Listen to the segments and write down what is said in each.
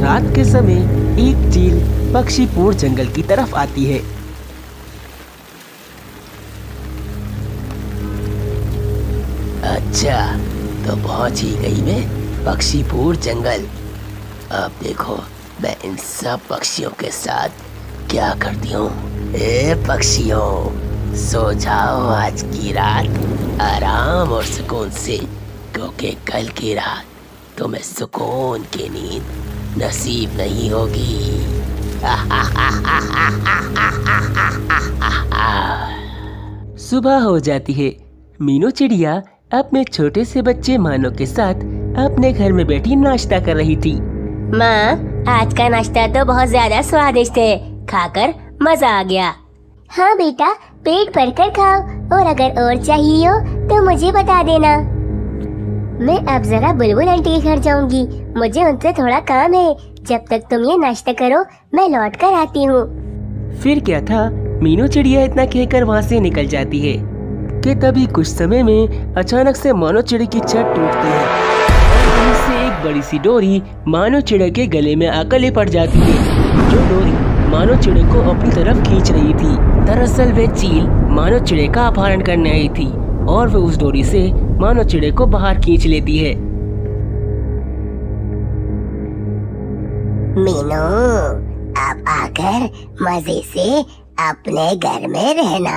रात के समय एक चील पक्षीपुर जंगल की तरफ आती है। अच्छा, तो पहुंच ही गई मैं पक्षीपुर जंगल। अब देखो मैं इन सब पक्षियों के साथ क्या करती हूँ। ए पक्षियों, सो जाओ आज की रात आराम और सुकून से, क्योंकि कल की रात तुम्हें सुकून की नींद नसीब नहीं होगी। सुबह हो जाती है। मीनू चिड़िया अपने छोटे से बच्चे मानो के साथ अपने घर में बैठी नाश्ता कर रही थी। माँ, आज का नाश्ता तो बहुत ज्यादा स्वादिष्ट है, खाकर मजा आ गया। हाँ बेटा, पेट भरकर खाओ और अगर और चाहिए हो तो मुझे बता देना। मैं अब जरा बुलबुल आंटी के घर जाऊंगी, मुझे उनसे थोड़ा काम है। जब तक तुम ये नाश्ता करो मैं लौट कर आती हूँ। फिर क्या था, मीनू चिड़िया इतना कहकर वहाँ से निकल जाती है कि तभी कुछ समय में अचानक से मानो चिड़ी की छत टूटती है और वहीं से एक बड़ी सी डोरी मानो चिड़े के गले में आकर लिपट जाती है। जो डोरी मानो चिड़े को अपनी तरफ खींच रही थी, दरअसल वे चील मानो चिड़े का अपहरण करने आई थी और वे उस डोरी से मानो चिड़े को बाहर खींच लेती है। मीनू, अब आकर मजे से अपने घर में रहना।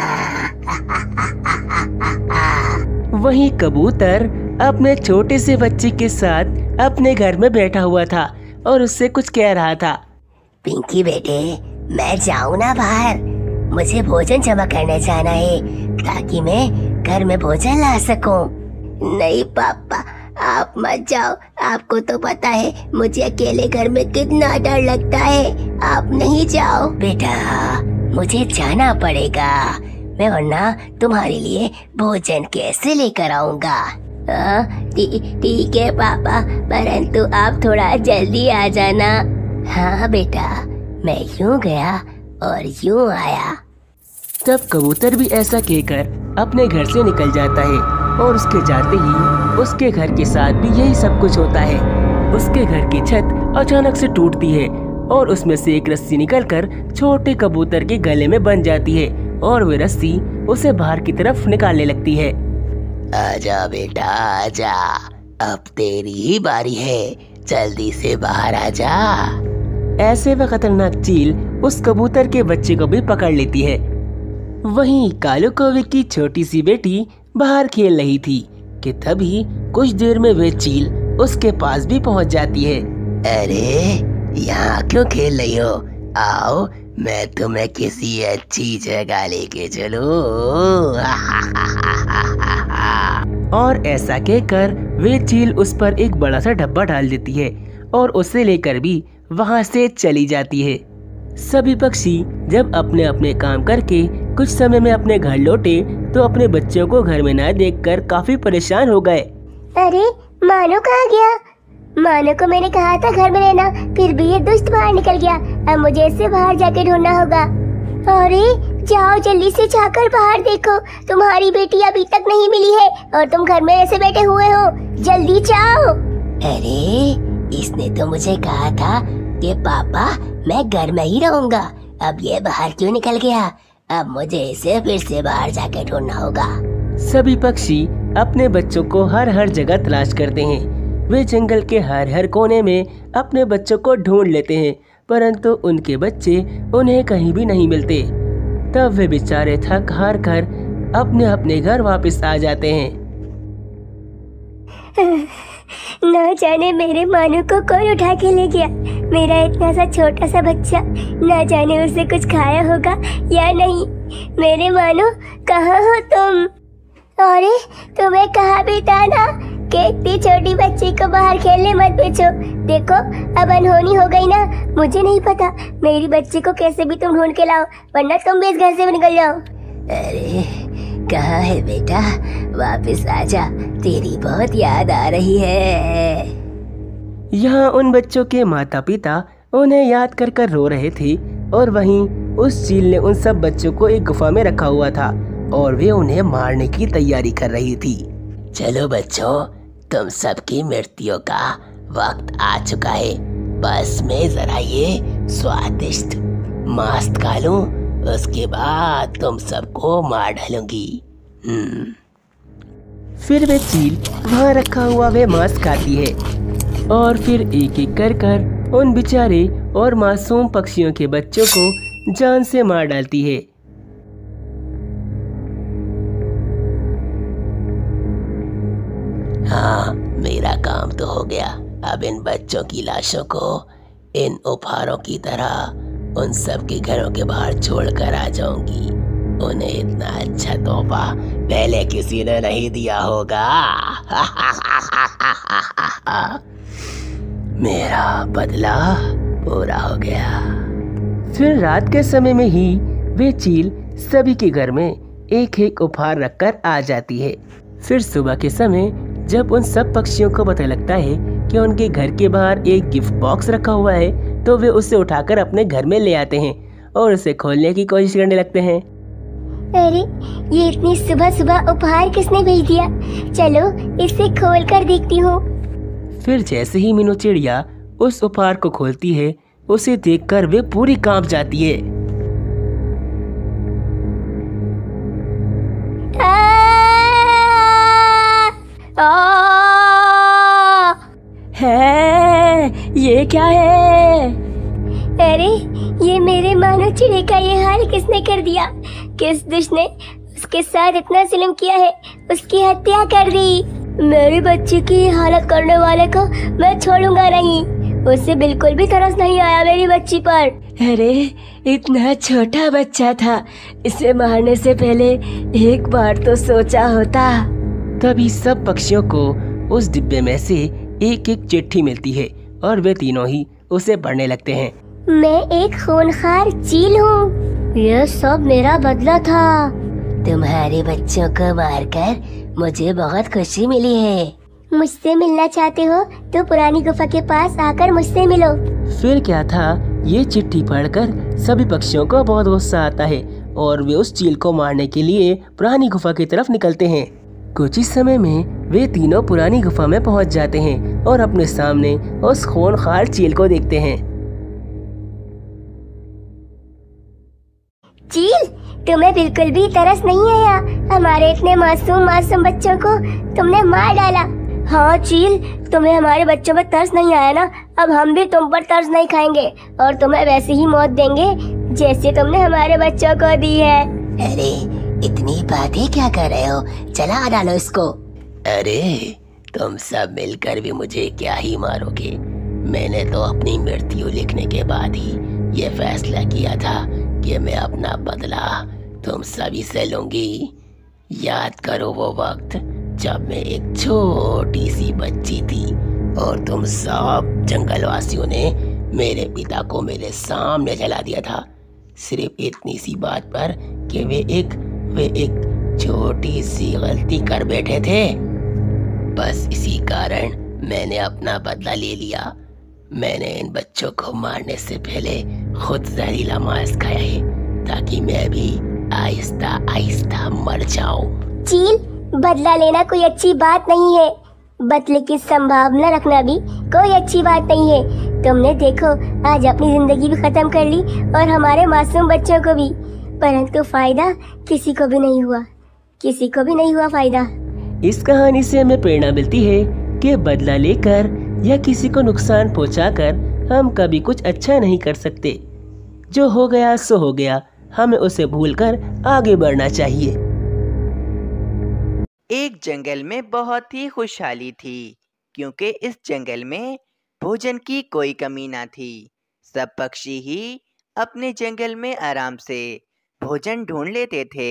वहीं कबूतर अपने छोटे से बच्चे के साथ अपने घर में बैठा हुआ था और उससे कुछ कह रहा था। पिंकी बेटे, मैं जाऊँ ना बाहर? मुझे भोजन जमा करने जाना है ताकि मैं घर में भोजन ला सकूं। नहीं पापा, आप मत जाओ। आपको तो पता है मुझे अकेले घर में कितना डर लगता है। आप नहीं जाओ। बेटा, मुझे जाना पड़ेगा, मैं वरना तुम्हारे लिए भोजन कैसे लेकर आऊँगा। ठीक है पापा, परंतु आप थोड़ा जल्दी आ जाना। हाँ बेटा, मैं यूँ गया और यूँ आया। तब कबूतर भी ऐसा कहकर अपने घर से निकल जाता है और उसके जाते ही उसके घर के साथ भी यही सब कुछ होता है। उसके घर की छत अचानक से टूटती है और उसमें से एक रस्सी निकलकर छोटे कबूतर के गले में बंध जाती है और वे रस्सी उसे बाहर की तरफ निकालने लगती है। आजा बेटा आजा, अब तेरी ही बारी है, जल्दी से बाहर आजा। ऐसे में खतरनाक चील उस कबूतर के बच्चे को भी पकड़ लेती है। वहीं कालू कौवे की छोटी सी बेटी बाहर खेल रही थी कि तभी कुछ देर में वे चील उसके पास भी पहुंच जाती है। अरे यहाँ क्यों खेल रही हो? आओ, मैं तुम्हें किसी अच्छी जगह लेके चलूं। और ऐसा कहकर वे चील उस पर एक बड़ा सा डब्बा डाल देती है और उसे लेकर भी वहां से चली जाती है। सभी पक्षी जब अपने अपने काम करके कुछ समय में अपने घर लौटे तो अपने बच्चों को घर में न देखकर काफी परेशान हो गए। अरे मानो कहाँ गया? मानो को मैंने कहा था घर में रहना, फिर भी ये दुष्ट बाहर निकल गया। अब मुझे इसे बाहर जाके ढूंढना होगा। अरे जाओ जल्दी से जाकर बाहर देखो, तुम्हारी बेटी अभी तक नहीं मिली है और तुम घर में ऐसे बैठे हुए हो। जल्दी जाओ। अरे इसने तो मुझे कहा था कि पापा मैं घर में ही रहूंगा, अब ये बाहर क्यों निकल गया? अब मुझे इसे फिर से बाहर जाके ढूंढना होगा। सभी पक्षी अपने बच्चों को हर हर जगह तलाश करते हैं। वे जंगल के हर हर कोने में अपने बच्चों को ढूंढ लेते हैं, परंतु उनके बच्चे उन्हें कहीं भी नहीं मिलते। तब वे बेचारे थक हार कर अपने अपने घर वापस आ जाते हैं। न जाने मेरे मानो को कौन उठा के ले गया। मेरा इतना सा छोटा सा बच्चा, न जाने उसे कुछ खाया होगा या नहीं। मेरे मानो कहाँ हो तुम? अरे तुम्हें कहा भी था ना कि इतनी छोटी बच्ची को बाहर खेलने मत भेजो। देखो अब अनहोनी हो गई ना। मुझे नहीं पता, मेरी बच्ची को कैसे भी तुम ढूंढ के लाओ, वरना तुम भी इस घर से निकल जाओ। अरे कहाँ है बेटा? वापस आजा, तेरी बहुत याद आ रही है। यहाँ उन बच्चों के माता पिता उन्हें याद कर कर रो रहे थे और वहीं उस चील ने उन सब बच्चों को एक गुफा में रखा हुआ था और वे उन्हें मारने की तैयारी कर रही थी। चलो बच्चों, तुम सबकी मृत्यु का वक्त आ चुका है। बस मैं जरा ये स्वादिष्ट मांस खा लूं, उसके बाद तुम सबको मार डालूंगी। फिर वे चील वहाँ रखा हुआ वे मांस खाती है और फिर एक एक कर उन बेचारे और मासूम पक्षियों के बच्चों को जान से मार डालती है। हाँ, मेरा काम तो हो गया। अब इन बच्चों की लाशों को इन उपहारों की तरह उन सब के घरों के बाहर छोड़कर आ जाऊंगी। उन्हें इतना अच्छा तोहफा पहले किसी ने नहीं दिया होगा। मेरा बदला पूरा हो गया। फिर रात के समय में ही वे चील सभी के घर में एक एक उपहार रखकर आ जाती है। फिर सुबह के समय जब उन सब पक्षियों को पता लगता है कि उनके घर के बाहर एक गिफ्ट बॉक्स रखा हुआ है, तो वे उसे उठाकर अपने घर में ले आते हैं और उसे खोलने की कोशिश करने लगते हैं। अरे, ये इतनी सुबह सुबह उपहार किसने भेज दिया? चलो इसे खोल कर देखती हूँ। फिर जैसे ही मीनू चिड़िया उस उपहार को खोलती है, उसे देखकर वे पूरी कांप जाती है। है, ये क्या है? अरे, ये मेरे मानो चिड़े का ये हाल किसने कर दिया? किस दुष्ट ने उसके साथ इतना जुल्म किया है? उसकी हत्या कर दी। मेरे बच्चे की हालत करने वाले को मैं छोड़ूंगा नहीं। उसे बिल्कुल भी तरस नहीं आया मेरी बच्ची पर। अरे, इतना छोटा बच्चा था, इसे मारने से पहले एक बार तो सोचा होता। तभी सब पक्षियों को उस डिब्बे में से एक एक चिट्ठी मिलती है और वे तीनों ही उसे पढ़ने लगते हैं। मैं एक खूनखार चील हूँ। यह सब मेरा बदला था। तुम्हारे बच्चों को मारकर मुझे बहुत खुशी मिली है। मुझसे मिलना चाहते हो तो पुरानी गुफा के पास आकर मुझसे मिलो। फिर क्या था, ये चिट्ठी पढ़कर सभी पक्षियों को बहुत गुस्सा आता है और वे उस चील को मारने के लिए पुरानी गुफा की तरफ निकलते हैं। कुछ ही समय में वे तीनों पुरानी गुफा में पहुंच जाते हैं और अपने सामने उस खूनखार चील को देखते हैं। चील, तुम्हें बिल्कुल भी तरस नहीं आया? हमारे इतने मासूम बच्चों को तुमने मार डाला। हाँ चील, तुम्हें हमारे बच्चों पर तरस नहीं आया ना? अब हम भी तुम पर तरस नहीं खाएंगे और तुम्हें वैसे ही मौत देंगे जैसे तुमने हमारे बच्चों को दी है। अरे, इतनी बातें क्या कर रहे हो? चला डालो इसको। अरे, तुम सब मिलकर भी मुझे क्या ही मारोगे? मैंने तो अपनी मृत्यु लिखने के बाद ही ये फैसला किया था कि मैं अपना बदला तुम सभी से लूंगी। याद करो वो वक्त जब मैं एक छोटी सी बच्ची थी और तुम सब जंगलवासियों ने मेरे पिता को मेरे सामने जला दिया था, सिर्फ इतनी सी बात पर कि वे एक छोटी सी गलती कर बैठे थे। बस इसी कारण मैंने अपना बदला ले लिया। मैंने इन बच्चों को मारने से पहले खुद जहरीला मांस खाया है ताकि मैं भी आहिस्ता आहिस्ता मर जाऊं। चील, बदला लेना कोई अच्छी बात नहीं है। बदले की संभावना रखना भी कोई अच्छी बात नहीं है। तुमने देखो, आज अपनी जिंदगी भी खत्म कर ली और हमारे मासूम बच्चों को भी, परंतु फायदा किसी को भी नहीं हुआ। किसी को भी नहीं हुआ फायदा। इस कहानी से हमें प्रेरणा मिलती है कि बदला लेकर या किसी को नुकसान पहुंचाकर हम कभी कुछ अच्छा नहीं कर सकते। जो हो गया सो हो गया, हमें उसे भूलकर आगे बढ़ना चाहिए। एक जंगल में बहुत ही खुशहाली थी, क्योंकि इस जंगल में भोजन की कोई कमी ना थी। सब पक्षी ही अपने जंगल में आराम से भोजन ढूंढ लेते थे।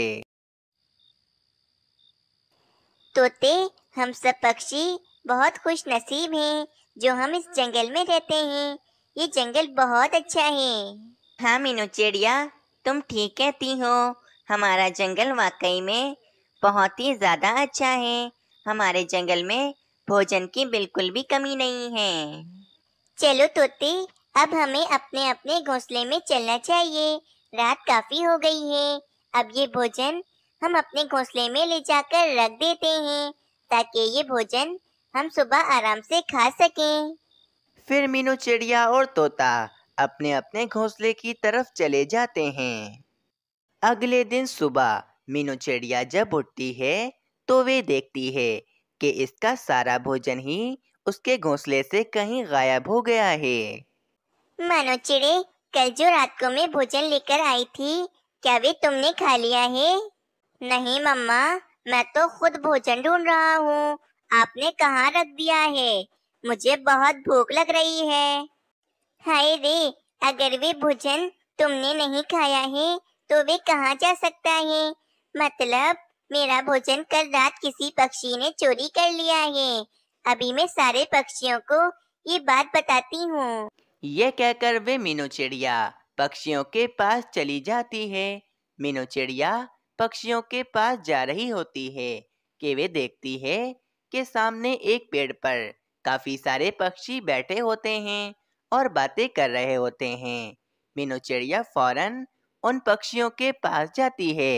तोते, हम सब पक्षी बहुत खुश नसीब हैं जो हम इस जंगल में रहते हैं। ये जंगल बहुत अच्छा है। हाँ मीनू चिड़िया, तुम ठीक कहती हो। हमारा जंगल वाकई में बहुत ही ज़्यादा अच्छा है। हमारे जंगल में भोजन की बिल्कुल भी कमी नहीं है। चलो तोते, अब हमें अपने अपने घोंसले में चलना चाहिए। रात काफ़ी हो गई है। अब ये भोजन हम अपने घोंसले में ले जाकर रख देते हैं ताकि ये भोजन हम सुबह आराम से खा सकें। फिर मीनू चिड़िया और तोता अपने अपने घोंसले की तरफ चले जाते हैं। अगले दिन सुबह मीनू चिड़िया जब उठती है तो वे देखती है कि इसका सारा भोजन ही उसके घोंसले से कहीं गायब हो गया है। मानो चिड़े, कल जो रात को मैं भोजन लेकर आई थी, क्या वे तुमने खा लिया है? नहीं मम्मा, मैं तो खुद भोजन ढूंढ रहा हूँ। आपने कहाँ रख दिया है? मुझे बहुत भूख लग रही है। हाय रे, अगर वे भोजन तुमने नहीं खाया है तो वे कहाँ जा सकता है? मतलब मेरा भोजन कल रात किसी पक्षी ने चोरी कर लिया है। अभी मैं सारे पक्षियों को ये बात बताती हूँ। ये कहकर वे मीनू चिड़िया पक्षियों के पास चली जाती है। मीनू चिड़िया पक्षियों के पास जा रही होती है कि वे देखती है कि सामने एक पेड़ पर काफी सारे पक्षी बैठे होते हैं और बातें कर रहे होते हैं। मीनू चिड़िया फौरन उन पक्षियों के पास जाती है।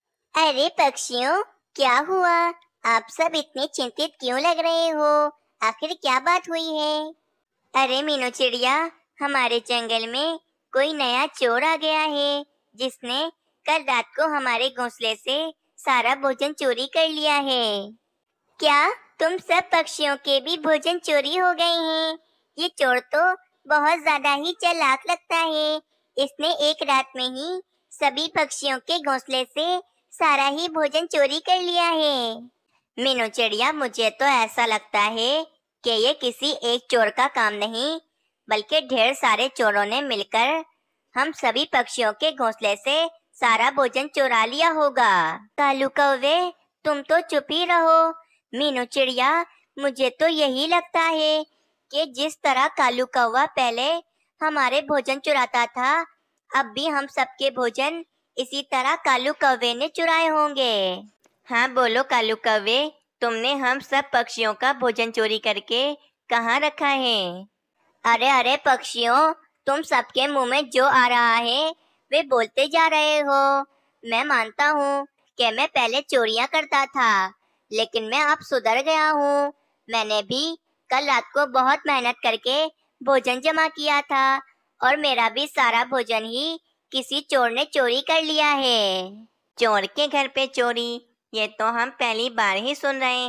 अरे पक्षियों, क्या हुआ? आप सब इतने चिंतित क्यों लग रहे हो? आखिर क्या बात हुई है? अरे मीनू चिड़िया, हमारे जंगल में कोई नया चोर आ गया है जिसने कल रात को हमारे घोंसले से सारा भोजन चोरी कर लिया है। क्या तुम सब पक्षियों के भी भोजन चोरी हो गए हैं? ये चोर तो बहुत ज्यादा ही चालाक लगता है। इसने एक रात में ही सभी पक्षियों के घोंसले से सारा ही भोजन चोरी कर लिया है। मीनू चिड़िया, मुझे तो ऐसा लगता है कि ये किसी एक चोर का काम नहीं, बल्कि ढेर सारे चोरों ने मिलकर हम सभी पक्षियों के घोंसले से सारा भोजन चुरा लिया होगा। कालू कौवे, तुम तो चुप ही रहो। मीनू चिड़िया, मुझे तो यही लगता है कि जिस तरह कालू कौवा पहले हमारे भोजन चुराता था, अब भी हम सबके भोजन इसी तरह कालू कौवे ने चुराए होंगे। हाँ बोलो कालू कौवे, तुमने हम सब पक्षियों का भोजन चोरी करके कहाँ रखा है? अरे अरे पक्षियों, तुम सबके मुंह में जो आ रहा है वे बोलते जा रहे हो। मैं मानता हूँ कि मैं पहले चोरियां करता था, लेकिन मैं अब सुधर गया हूँ। मैंने भी कल रात को बहुत मेहनत करके भोजन जमा किया था और मेरा भी सारा भोजन ही किसी चोर ने चोरी कर लिया है। चोर के घर पे चोरी, ये तो हम पहली बार ही सुन रहे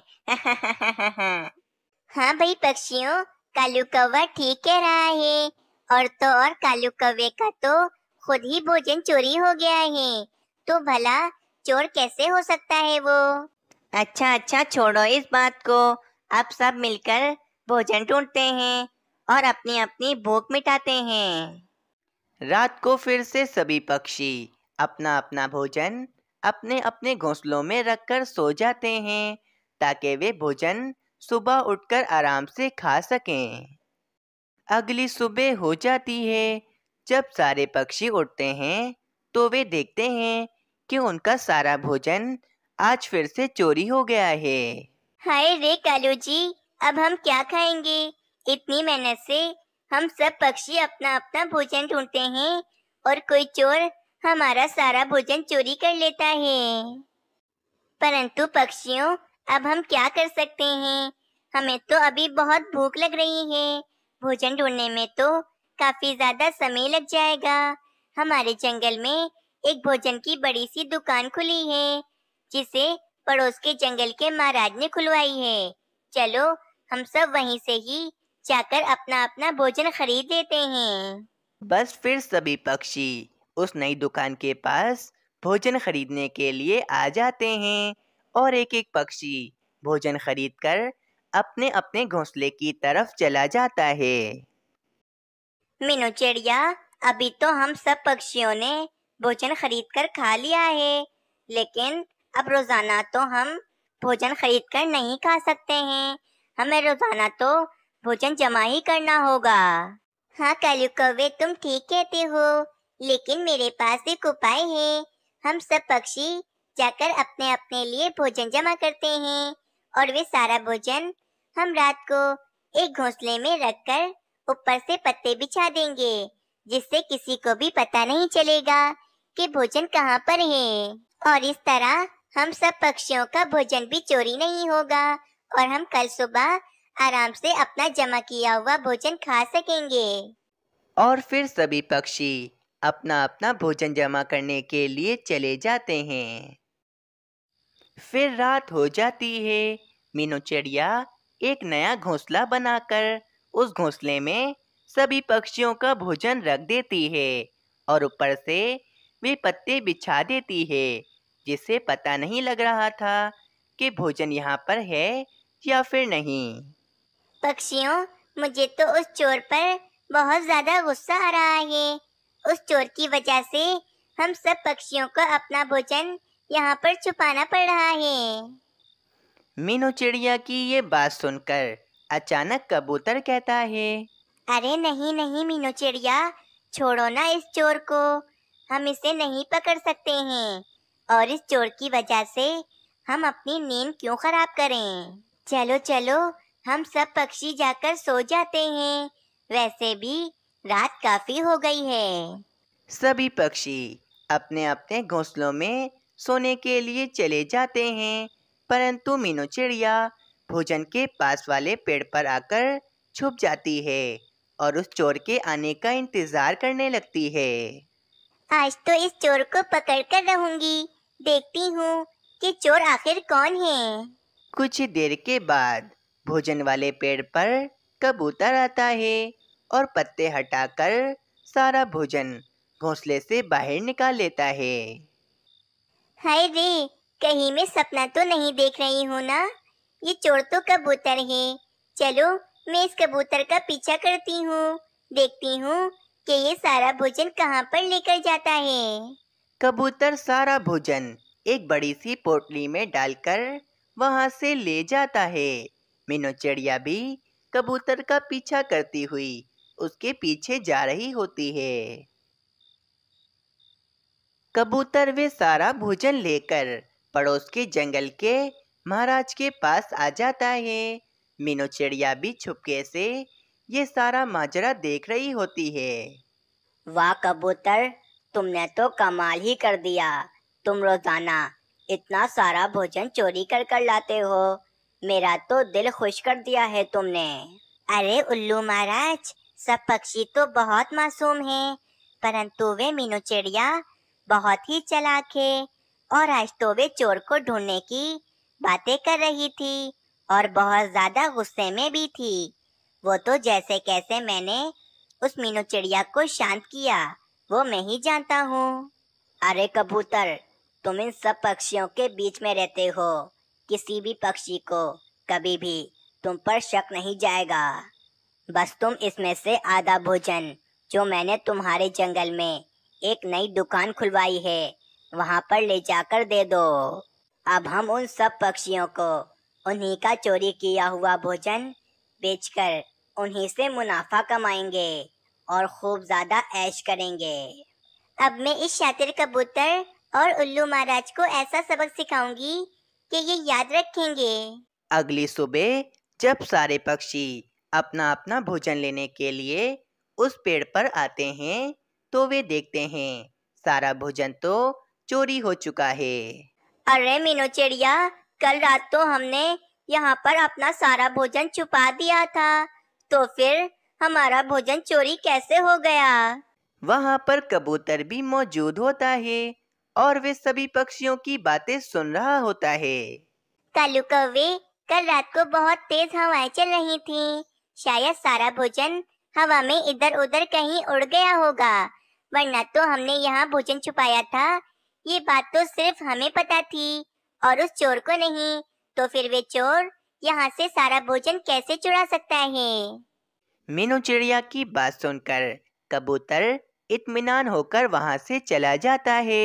हैं। हाँ भाई पक्षियों, कालू कौवा ठीक कह रहा है। और तो और कालू कौवे का तो खुद ही भोजन चोरी हो गया है, तो भला चोर कैसे हो सकता है वो? अच्छा अच्छा, छोड़ो इस बात को। अब सब मिलकर भोजन ढूंढते हैं और अपनी अपनी भूख मिटाते हैं। रात को फिर से सभी पक्षी अपना अपना भोजन अपने अपने घोंसलों में रखकर सो जाते हैं ताकि वे भोजन सुबह उठकर आराम से खा सकें। अगली सुबह हो जाती है। जब सारे पक्षी उठते हैं तो वे देखते हैं कि उनका सारा भोजन आज फिर से चोरी हो गया है। हाय रे कालू जी, अब हम क्या खाएंगे? इतनी मेहनत से हम सब पक्षी अपना अपना भोजन ढूंढते हैं और कोई चोर हमारा सारा भोजन चोरी कर लेता है। परंतु पक्षियों, अब हम क्या कर सकते हैं? हमें तो अभी बहुत भूख लग रही है। भोजन ढूंढने में तो काफी ज्यादा समय लग जाएगा। हमारे जंगल में एक भोजन की बड़ी सी दुकान खुली है जिसे पड़ोस के जंगल के महाराज ने खुलवाई है। चलो हम सब वहीं से ही जाकर अपना अपना भोजन खरीद लेते हैं। बस फिर सभी पक्षी उस नई दुकान के पास भोजन खरीदने के लिए आ जाते हैं और एक एक पक्षी भोजन खरीदकर अपने अपने घोंसले की तरफ चला जाता है। मीनू चिड़िया, अभी तो हम सब पक्षियों ने भोजन खरीदकर खा लिया है, लेकिन अब रोजाना तो हम भोजन खरीदकर नहीं खा सकते हैं। हमें रोजाना तो भोजन जमा ही करना होगा। हाँ कालू कौवे, तुम ठीक कहते हो, लेकिन मेरे पास एक उपाय है। हम सब पक्षी जाकर अपने अपने लिए भोजन जमा करते हैं और वे सारा भोजन हम रात को एक घोंसले में रखकर ऊपर से पत्ते बिछा देंगे, जिससे किसी को भी पता नहीं चलेगा कि भोजन कहाँ पर है। और इस तरह हम सब पक्षियों का भोजन भी चोरी नहीं होगा और हम कल सुबह आराम से अपना जमा किया हुआ भोजन खा सकेंगे। और फिर सभी पक्षी अपना अपना भोजन जमा करने के लिए चले जाते हैं। फिर रात हो जाती है। मीनू चिड़िया एक नया घोंसला बनाकर उस घोंसले में सभी पक्षियों का भोजन रख देती है और ऊपर से वे पत्ते बिछा देती है, जिससे पता नहीं लग रहा था कि भोजन यहाँ पर है या फिर नहीं। पक्षियों, मुझे तो उस चोर पर बहुत ज्यादा गुस्सा आ रहा है। उस चोर की वजह से हम सब पक्षियों को अपना भोजन यहाँ पर छुपाना पड़ रहा है। मीनू चिड़िया की ये बात सुनकर अचानक कबूतर कहता है, अरे नहीं नहीं मीनू चिड़िया, छोड़ो ना इस चोर को। हम इसे नहीं पकड़ सकते हैं और इस चोर की वजह से हम अपनी नींद क्यों खराब करें। चलो चलो, हम सब पक्षी जाकर सो जाते हैं। वैसे भी रात काफी हो गई है। सभी पक्षी अपने अपने घोंसलों में सोने के लिए चले जाते हैं, परंतु मीनू चिड़िया भोजन के पास वाले पेड़ पर आकर छुप जाती है और उस चोर के आने का इंतजार करने लगती है। आज तो इस चोर को पकड़ कर रहूंगी। देखती हूँ कि चोर आखिर कौन है। कुछ देर के बाद भोजन वाले पेड़ पर कबूतर आता है और पत्ते हटाकर सारा भोजन घोंसले से बाहर निकाल लेता है। हाय रे, कहीं मैं सपना तो नहीं देख रही हूँ ना। ये चोर तो कबूतर है। चलो, मैं इस कबूतर का पीछा करती हूँ। देखती हूँ कि ये सारा भोजन कहाँ पर लेकर जाता है। कबूतर सारा भोजन एक बड़ी सी पोटली में डालकर वहां से ले जाता है। मीनू चिड़िया भी कबूतर का पीछा करती हुई उसके पीछे जा रही होती है। कबूतर वे सारा भोजन लेकर पड़ोस के जंगल के महाराज के पास आ जाता है। मीनू चिड़िया भी छुपके से ये सारा माजरा देख रही होती है। वाह कबूतर, तुमने तो कमाल ही कर दिया। तुम रोजाना इतना सारा भोजन चोरी कर कर लाते हो। मेरा तो दिल खुश कर दिया है तुमने। अरे उल्लू महाराज, सब पक्षी तो बहुत मासूम हैं, परंतु वे मीनू चिड़िया बहुत ही चालाक है। और आज तो वे चोर को ढूंढने की बातें कर रही थी और बहुत ज्यादा गुस्से में भी थी। वो तो जैसे कैसे मैंने उस मीनू चिड़िया को शांत किया, वो मैं ही जानता हूँ। अरे कबूतर, तुम इन सब पक्षियों के बीच में रहते हो। किसी भी पक्षी को कभी भी तुम पर शक नहीं जाएगा। बस तुम इसमें से आधा भोजन जो मैंने तुम्हारे जंगल में एक नई दुकान खुलवाई है वहां पर ले जाकर दे दो। अब हम उन सब पक्षियों को उन्हीं का चोरी किया हुआ भोजन बेचकर उन्हीं से मुनाफा कमाएंगे और खूब ज्यादा ऐश करेंगे। अब मैं इस शातिर कबूतर और उल्लू महाराज को ऐसा सबक सिखाऊंगी कि ये याद रखेंगे। अगली सुबह जब सारे पक्षी अपना अपना भोजन लेने के लिए उस पेड़ पर आते हैं तो वे देखते हैं सारा भोजन तो चोरी हो चुका है। अरे मीनू चिड़िया, कल रात तो हमने यहाँ पर अपना सारा भोजन छुपा दिया था, तो फिर हमारा भोजन चोरी कैसे हो गया? वहाँ पर कबूतर भी मौजूद होता है और वे सभी पक्षियों की बातें सुन रहा होता है। कालू कौवे, कल रात को बहुत तेज हवाएं चल रही थीं। शायद सारा भोजन हवा में इधर उधर कहीं उड़ गया होगा, वरना तो हमने यहाँ भोजन छुपाया था। ये बात तो सिर्फ हमें पता थी और उस चोर को नहीं, तो फिर वे चोर यहाँ से सारा भोजन कैसे चुरा सकता है? मीनू चिड़िया की बात सुनकर कबूतर इत्मीनान होकर वहाँ से चला जाता है।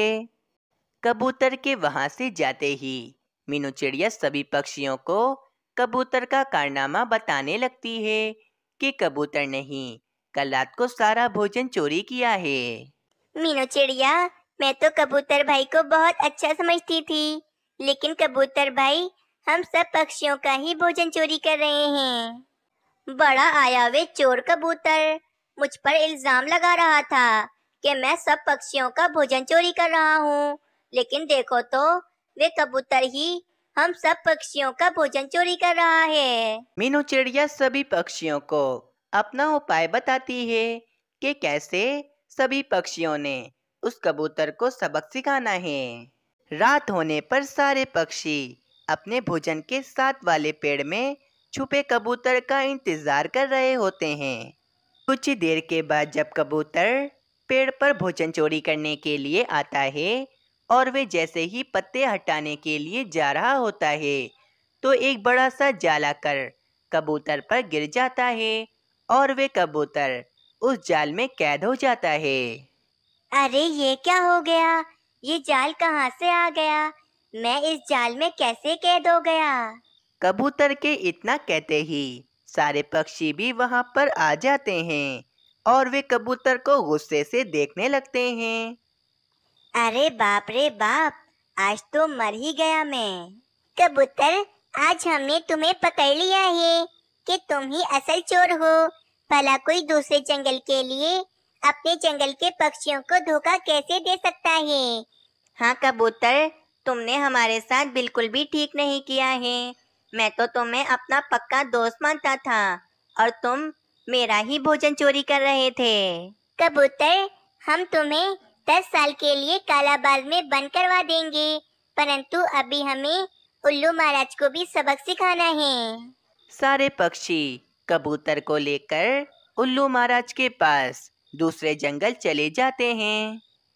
कबूतर के वहाँ से जाते ही मीनू चिड़िया सभी पक्षियों को कबूतर का कारनामा बताने लगती है कि कबूतर नहीं, कल रात को सारा भोजन चोरी किया है। मीनू चिड़िया, मैं तो कबूतर भाई को बहुत अच्छा समझती थी, लेकिन कबूतर भाई, हम सब पक्षियों का ही भोजन चोरी कर रहे हैं। बड़ा आया वे चोर कबूतर, मुझ पर इल्जाम लगा रहा था कि मैं सब पक्षियों का भोजन चोरी कर रहा हूँ, लेकिन देखो तो वे कबूतर ही हम सब पक्षियों का भोजन चोरी कर रहा है। मीनू चिड़िया सभी पक्षियों को अपना उपाय बताती है कि कैसे सभी पक्षियों ने उस कबूतर को सबक सिखाना है। रात होने पर सारे पक्षी अपने भोजन के साथ वाले पेड़ में छुपे कबूतर का इंतजार कर रहे होते हैं। कुछ ही देर के बाद जब कबूतर पेड़ पर भोजन चोरी करने के लिए आता है और वे जैसे ही पत्ते हटाने के लिए जा रहा होता है तो एक बड़ा सा जाल आकर कबूतर पर गिर जाता है और वे कबूतर उस जाल में कैद हो जाता है। अरे ये क्या हो गया? ये जाल कहाँ से आ गया? मैं इस जाल में कैसे कैद हो गया? कबूतर के इतना कहते ही सारे पक्षी भी वहां पर आ जाते हैं और वे कबूतर को गुस्से से देखने लगते हैं। अरे बाप रे बाप, आज तो मर ही गया मैं। कबूतर, आज हमने तुम्हें पकड़ लिया है कि तुम ही असल चोर हो। भला कोई दूसरे जंगल के लिए अपने जंगल के पक्षियों को धोखा कैसे दे सकता है? हाँ कबूतर, तुमने हमारे साथ बिल्कुल भी ठीक नहीं किया है। मैं तो तुम्हें अपना पक्का दोस्त मानता था और तुम मेरा ही भोजन चोरी कर रहे थे। कबूतर, हम तुम्हें 10 साल के लिए कालाबाज में बंद करवा देंगे, परंतु अभी हमें उल्लू महाराज को भी सबक सिखाना है। सारे पक्षी कबूतर को लेकर उल्लू महाराज के पास दूसरे जंगल चले जाते हैं।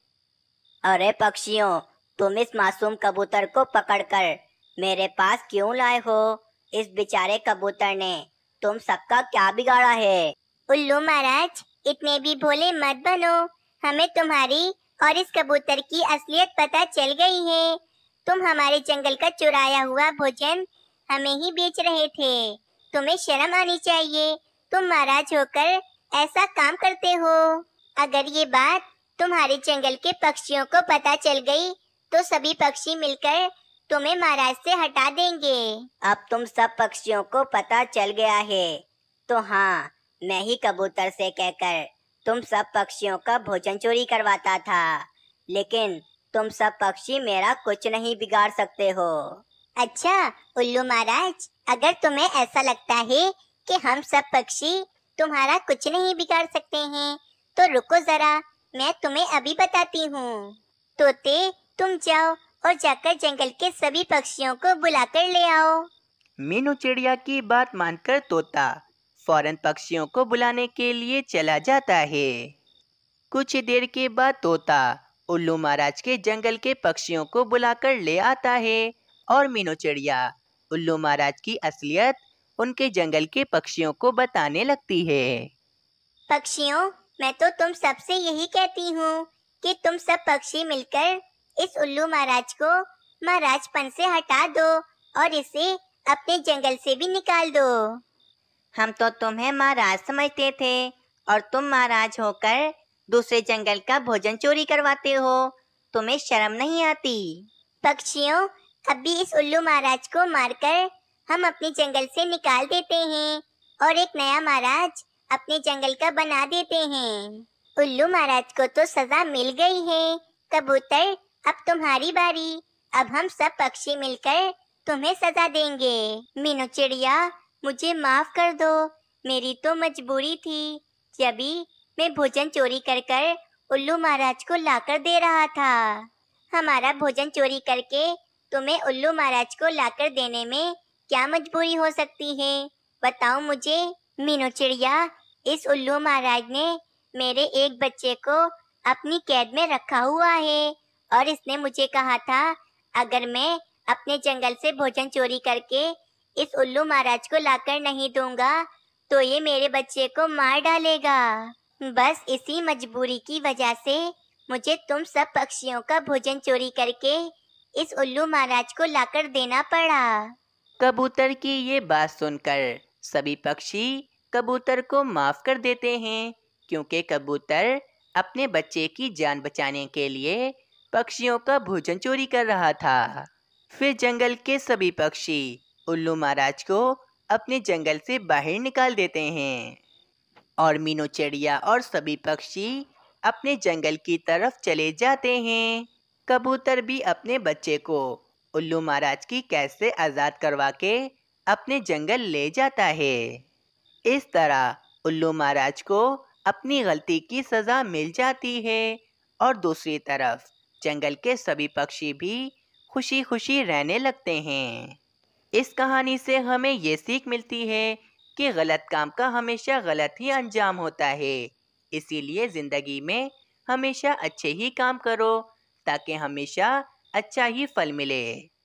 अरे पक्षियों, तुम इस मासूम कबूतर को पकड़कर मेरे पास क्यों लाए हो? इस बेचारे कबूतर ने तुम सबका क्या बिगाड़ा है? उल्लू महाराज, इतने भी भोले मत बनो। हमें तुम्हारी और इस कबूतर की असलियत पता चल गई है। तुम हमारे जंगल का चुराया हुआ भोजन हमें ही बेच रहे थे। तुम्हें शर्म आनी चाहिए। तुम महाराज होकर ऐसा काम करते हो। अगर ये बात तुम्हारे जंगल के पक्षियों को पता चल गई तो सभी पक्षी मिलकर तुम्हें महाराज से हटा देंगे। अब तुम सब पक्षियों को पता चल गया है तो हाँ, मैं ही कबूतर से कहकर तुम सब पक्षियों का भोजन चोरी करवाता था, लेकिन तुम सब पक्षी मेरा कुछ नहीं बिगाड़ सकते हो। अच्छा उल्लू महाराज, अगर तुम्हें ऐसा लगता है कि हम सब पक्षी तुम्हारा कुछ नहीं बिगाड़ सकते हैं तो रुको जरा, मैं तुम्हें अभी बताती हूँ। तोते, तुम जाओ और जाकर जंगल के सभी पक्षियों को बुलाकर ले आओ। मीनू चिड़िया की बात मानकर तोता फौरन पक्षियों को बुलाने के लिए चला जाता है। कुछ देर के बाद तोता उल्लू महाराज के जंगल के पक्षियों को बुलाकर ले आता है और मीनू चिड़िया उल्लू महाराज की असलियत उनके जंगल के पक्षियों को बताने लगती है। पक्षियों, मैं तो तुम सबसे यही कहती हूँ कि तुम सब पक्षी मिलकर इस उल्लू महाराज को महाराजपन से हटा दो और इसे अपने जंगल से भी निकाल दो। हम तो तुम्हें महाराज समझते थे और तुम महाराज होकर दूसरे जंगल का भोजन चोरी करवाते हो। तुम्हें शर्म नहीं आती? पक्षियों, अभी इस उल्लू महाराज को मारकर हम अपने जंगल से निकाल देते हैं और एक नया महाराज अपने जंगल का बना देते हैं। उल्लू महाराज को तो सजा मिल गई है। कबूतर, अब तुम्हारी बारी। अब हम सब पक्षी मिलकर तुम्हें सजा देंगे। मीनू चिड़िया, मुझे माफ कर दो। मेरी तो मजबूरी थी। जभी मैं भोजन चोरी कर कर उल्लू महाराज को लाकर दे रहा था। हमारा भोजन चोरी करके तुम्हें उल्लू महाराज को लाकर देने में क्या मजबूरी हो सकती है? बताओ मुझे। मीनू चिड़िया, इस उल्लू महाराज ने मेरे एक बच्चे को अपनी कैद में रखा हुआ है और इसने मुझे कहा था अगर मैं अपने जंगल से भोजन चोरी करके इस उल्लू महाराज को लाकर नहीं दूंगा तो ये मेरे बच्चे को मार डालेगा। बस इसी मजबूरी की वजह से मुझे तुम सब पक्षियों का भोजन चोरी करके इस उल्लू महाराज को लाकर देना पड़ा। कबूतर की ये बात सुनकर सभी पक्षी कबूतर को माफ कर देते हैं, क्योंकि कबूतर अपने बच्चे की जान बचाने के लिए पक्षियों का भोजन चोरी कर रहा था। फिर जंगल के सभी पक्षी उल्लू महाराज को अपने जंगल से बाहर निकाल देते हैं और मीनू चिड़िया और सभी पक्षी अपने जंगल की तरफ चले जाते हैं। कबूतर भी अपने बच्चे को उल्लू महाराज की कैसे आज़ाद करवा के अपने जंगल ले जाता है। इस तरह उल्लू महाराज को अपनी गलती की सज़ा मिल जाती है और दूसरी तरफ जंगल के सभी पक्षी भी खुशी खुशी रहने लगते हैं। इस कहानी से हमें ये सीख मिलती है कि गलत काम का हमेशा गलत ही अंजाम होता है। इसीलिए ज़िंदगी में हमेशा अच्छे ही काम करो ताकि हमेशा अच्छा ही फल मिले।